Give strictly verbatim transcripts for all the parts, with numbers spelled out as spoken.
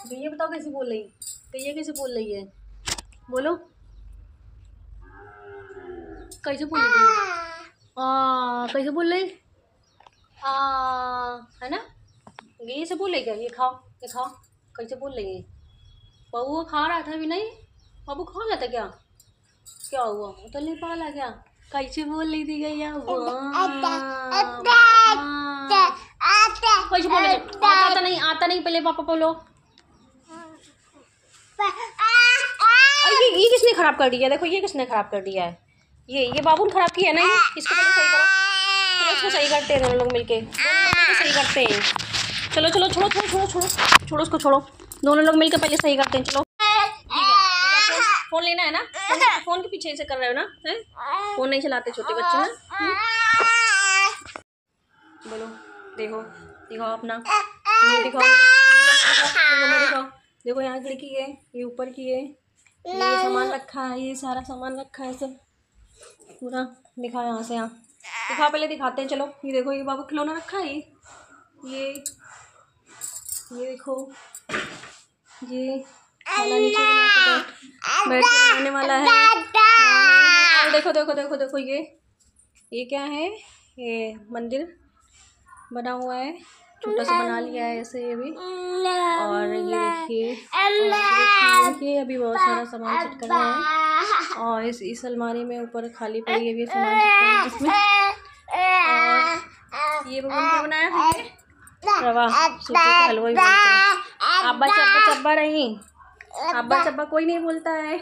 ये बताओ कैसे बोल रही, गैया कैसे बोल रही है, बोलो कैसे बोल रही है? आ कैसे बोल रही? आ है ना, गैया से बोल रही क्या? ये खाओ ये खाओ, कैसे बोल रही है? बबू खा रहा था अभी नहीं, बबू खा रहा था क्या? क्या हुआ, उतर नहीं पा रहा क्या? कैसे बोल रही थी गैया? कैसे बोले? आता नहीं, आता नहीं, पहले पापा बोलो। ये ये किसने खराब कर दिया? देखो ये किसने खराब कर दिया है? ये ये बाबू ने खराब किया ना। इसको पहले सही करो, चलो इसको सही करते हैं दोनों लोग मिलके, दोनों लोग मिलके सही करते हैं। चलो चलो छोड़ो छोड़ो छोड़ो छोड़ो छोड़ो उसको छोड़ो, दोनों लोग मिलकर पहले सही करते हैं। चलो फोन लेना है ना, फोन के पीछे ऐसे कर रहे हो ना, है? फोन नहीं चलाते छोटे बच्चे ना। बोलो देखो, दिखाओ अपना मुंह, दिखाओ दिखाओ, देखो यहाँ खिड़की है, ये ऊपर की है, ये सामान रखा है, ये सारा सामान रखा है सब पूरा। दिखाओ यहाँ से, यहाँ दिखाओ, पहले दिखाते हैं। चलो ये देखो, ये बाबू खिलौना रखा है, ये ये देखो, ये खाना नीचे बना के बैठ बैठ के बनाने वाला है। और देखो देखो देखो देखो, ये ये क्या है? ये मंदिर बना हुआ है, छोटा सा बना लिया है ऐसे ये भी। और ये देखिए, देखिए अभी बहुत सारा सामान सेट कर रहे हैं। और इस इस अलमारी में ऊपर खाली पड़ी है, ये सामान सेट कर रहे हैं इसमें। और ये बबन क्या बनाया है? रवा सूजी का हलवा ही बोलते हैं। अब्बा चब्बा चब्बा रही, अब्बा चब्बा कोई नहीं बोलता है।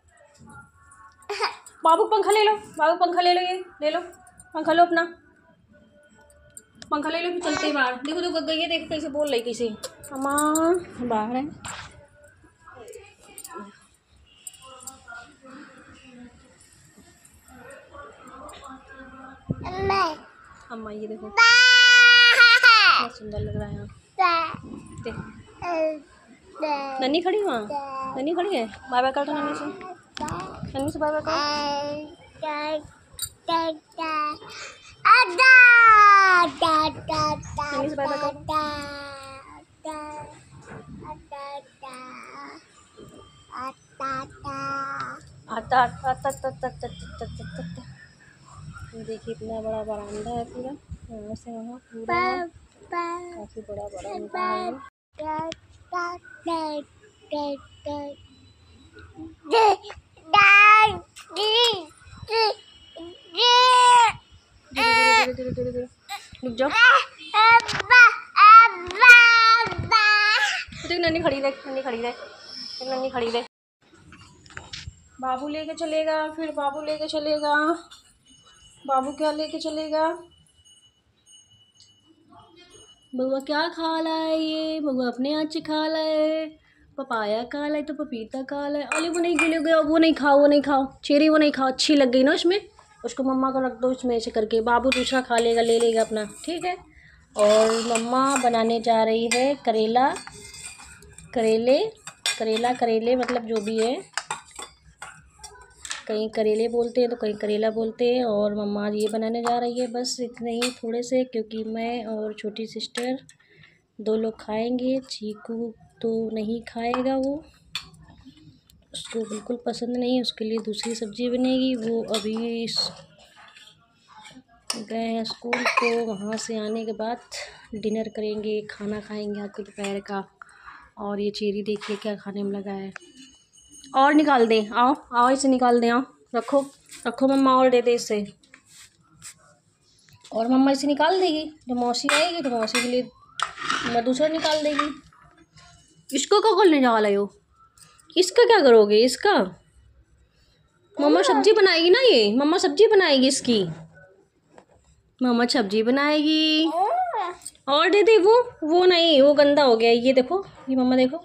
बाबू पंखा ले लो, बाबू पंखा ले लो, ये ले लो पंखा, लो अपना पंखा ले लो, फिर चलते ही बाहर। देखो देखो गई है, देखो कैसे बोल रही, कैसे अम्मा बाहर है। अम्मा ये देखो बहुत सुंदर लग रहा है यहाँ, देख नन्नी खड़ी, वहाँ नन्नी खड़ी है। बाय बाय कर दो नन्नी से, नन्नी से बाय बाय करो। नन्नी से बाय बाय करो। आता आता आता आता आता, देखिए इतना बड़ा बरामदा है पूरा, यहाँ से वहाँ पूरा काफी बड़ा बरामदा है। रुक जाओ, देख नन्नी खड़ी, देख नन्नी खड़ी, देख नन्नी खड़ी, देख बाबू लेके चलेगा, फिर बाबू लेके चलेगा, बाबू क्या लेके चलेगा? बउआ क्या खा रहा है? ये बउआ अपने हाथ से खा रहा है, पपाया खा रहा है तो पपीता खा रहा है। अरे वो नहीं गिले गए, वो नहीं खाओ, वो नहीं खाओ चेरी, वो नहीं खाओ, अच्छी लग गई ना उसमें, उसको मम्मा को रख दो इसमें ऐसे करके, बाबू दूसरा खा लेगा, ले लेगा अपना, ठीक है। और मम्मा बनाने जा रही है करेला, करेले करेला करेले मतलब जो भी है, कहीं करेले बोलते हैं तो कहीं करेला बोलते हैं। और मम्मा ये बनाने जा रही है, बस इतने ही थोड़े से, क्योंकि मैं और छोटी सिस्टर दो लोग खाएंगे। चीकू तो नहीं खाएगा, वो उसको बिल्कुल पसंद नहीं है, उसके लिए दूसरी सब्ज़ी बनेगी। वो अभी गए हैं स्कूल, तो वहाँ से आने के बाद डिनर करेंगे, खाना खाएंगे आज के दोपहर का। और ये चेरी देखिए क्या खाने में लगा है। और निकाल दें, आओ आओ इसे निकाल दें, आओ रखो रखो मम्मा, और दे दे इसे, और मम्मा इसे निकाल देगी। जब मौसी आएगी तो मौसी के लिए मैं दूसरा निकाल देगी। इसको क्या करने जा रहे हो? इसका क्या करोगे? इसका मम्मा सब्जी बनाएगी ना, ये मम्मा सब्जी बनाएगी इसकी, मम्मा सब्जी बनाएगी। और दे दे, वो वो नहीं, वो गंदा हो गया। ये देखो, ये मम्मा देखो,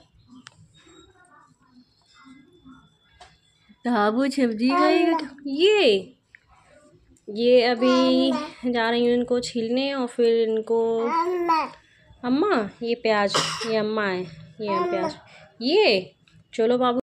बाबू सब्जी खाएगा। ये ये अभी जा रही हूँ इनको छीलने, और फिर इनको अम्मा ये प्याज, ये अम्मा है, ये प्याज, ये चलो बाबू।